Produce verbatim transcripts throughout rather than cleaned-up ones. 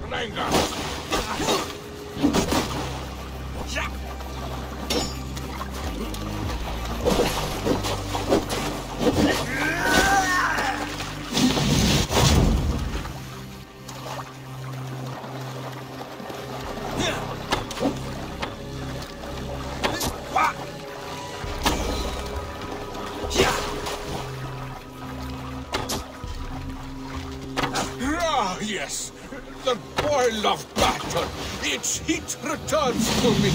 Ah, yes. The boil of battle. Its heat returns to me.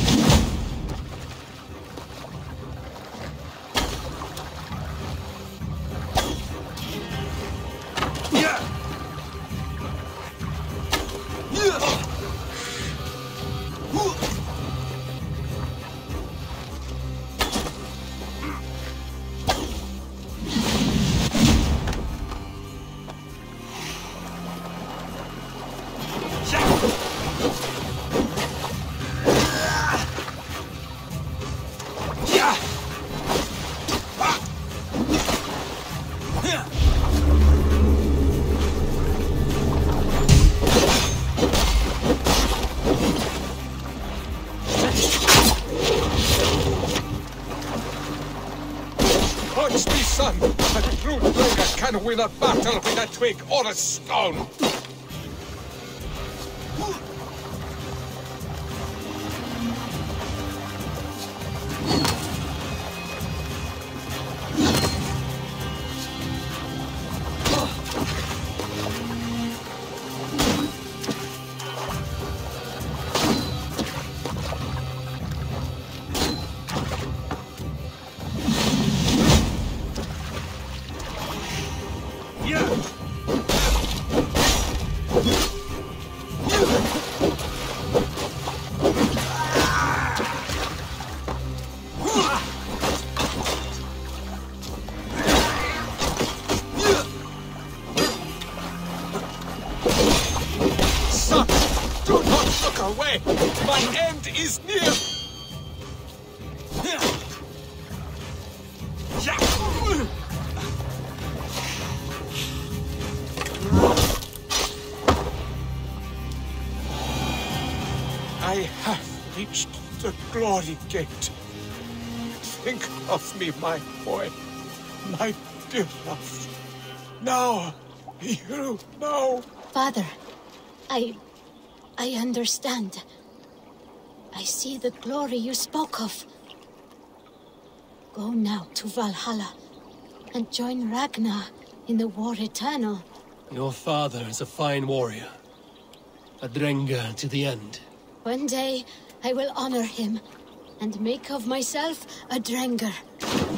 Watch me, son! A true Dranger can win a battle with a twig or a stone! Son, do not look away! My end is near! I have reached the glory gate. Think of me, my boy, my dear love. Now, you know. Father, I... I understand. I see the glory you spoke of. Go now to Valhalla and join Ragnar in the War Eternal. Your father is a fine warrior. A Dranger to the end. One day, I will honor him and make of myself a Dranger.